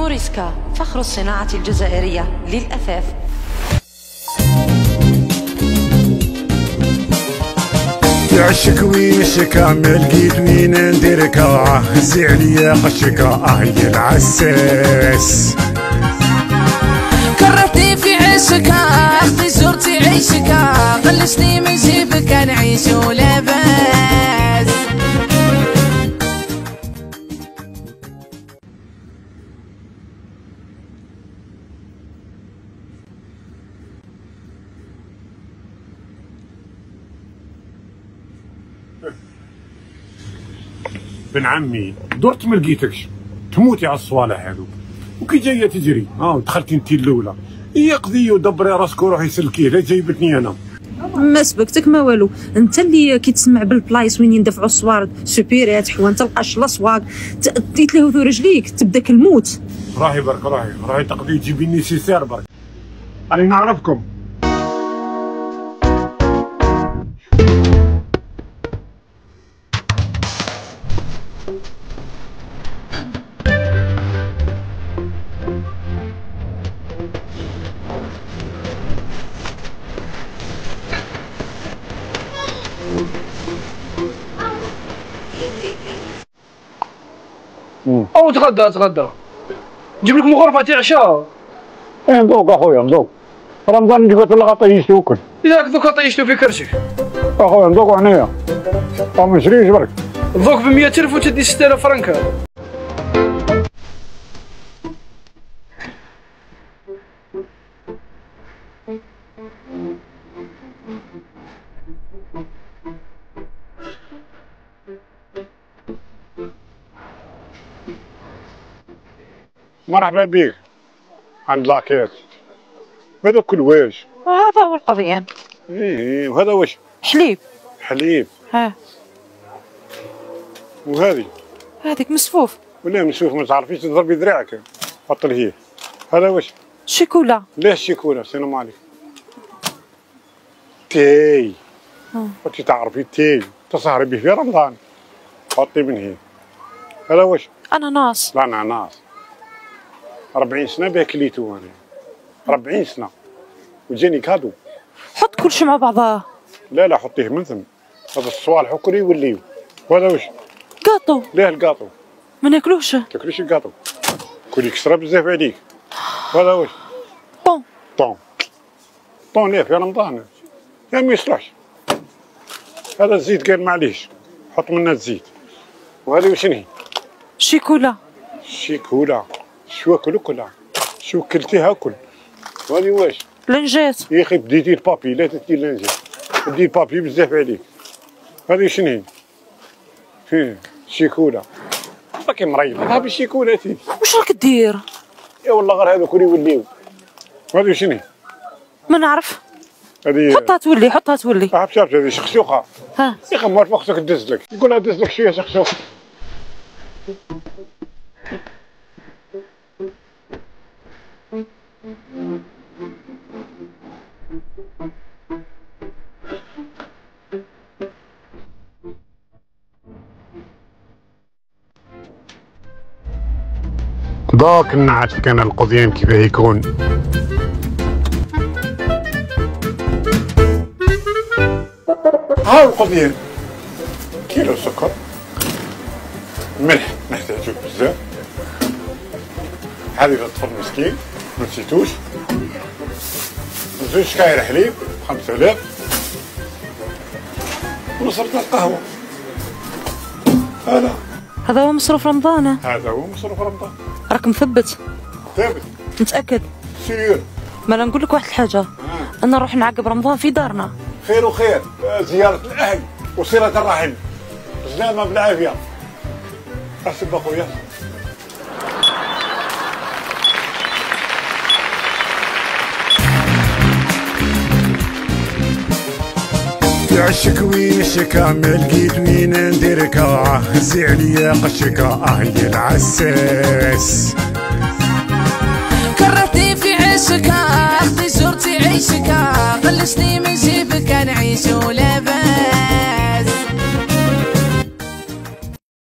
موريسكا، فخر الصناعة الجزائرية للأثاث. تعشك ويشكا ما لقيت وين نديركا، هزي عليا خشكا هي العساس. كرهتني في عشكا اختي زرتي عيشكا، خلصتني من جيبك نعيش ولاباس. بن عمي درت ما لقيتكش، تموتي على الصوالح هذوك، وكي جايه تجري دخلتي انت الاولى. هي قضيه ودبري راسك وروحي سلكيه، لا جايبتني انا. ما سبقتك ما والو، انت اللي كي تسمع بالبلايص وين يندفعوا الصوارد سوبيرات حوان تلقاش الاسواق تيتلهثوا رجليك تبدا كالموت. راهي برك راهي تقضي تجيبي نيسيسير برك. انا نعرفكم. او تغدى نجيب لكم غرفه تاع عشاء. نذوق اخويا نذوق، رمضان نجي قلت لك طيشتو وكل. اذا دوكا طيشتو في كرشك اخويا نذوق هنايا، ما نشريش برك. الذوق ب 100,000 وتدي 6000 فرنك. مرحبا بك عند لاكيت. هذا كل واش؟ هذا هو القضيان. ايه وهذا واش؟ حليب. ها وهذه؟ هذيك مسفوف. ولا مسفوف ما تعرفيش تضربي ذراعك. حط لي هي. هذا واش؟ شيكولا. ليه الشيكولا؟ سلام عليك. تاي. كنت تعرفي التاي تسهري به في رمضان. حطي من هي. هذا واش؟ اناناس. لا اناناس. 40 سنة بها كليتو انا. 40 سنة. وجاني كادو. حط كل شيء مع بعضها. لا حطيه من ثم. هذا الصوالح وكلي يوليو. وهذا واش؟ كاطو. ليه الكاطو؟ ما ناكلوش. تاكليش الكاطو. كلي كسرة بزاف عليك. وهذا واش؟ طون ليه في رمضان؟ يا ما يصلحش. هذا الزيت قال معليش. حط منه الزيت. وهذه واش هي؟ شيكولا. شو كلها شو كلتيها كل. وهذه واش؟ لنجات. يا اخي بديتي البابي لا تدي لنجات، بدي البابي بزاف عليك. هذه شنو هي؟ شيكولا. راكي مريض ها بالشيكولا تي. واش راك دير؟ يا والله غير هذوك اللي يوليو. وهذه شنو؟ ما نعرف. هذه حطها تولي. شاف هذه شخشوخه. ها يا اخي مرات وقتك تدز لك، يقول لها دز لك شويه شخشوخه. ضاك نعرف كان القضيان كيف يكون. ها القضيان كيلو سكر، ملح نحتاجو بزاف، حليب الطفل مسكين منسيتوش، 2 شكاير حليب 5000، ونصرف القهوة. هذا هو مصروف رمضان. هذا هو مصروف رمضان. راك مثبت؟ ثابت. متأكد؟ سير. ما نقول لك واحد الحاجة، أنا نروح نعقب رمضان في دارنا. خير وخير، زيارة الأهل وصلة الرحم، سلامة بالعافية. أحسب أخويا. تعشك ويشكا ما لقيت وين نديركا، هزي عليا قشكا هي العساس. كرهتني في عشكا اختي زرتي عيشكا، خلصتني من جيبك نعيش ولاباس.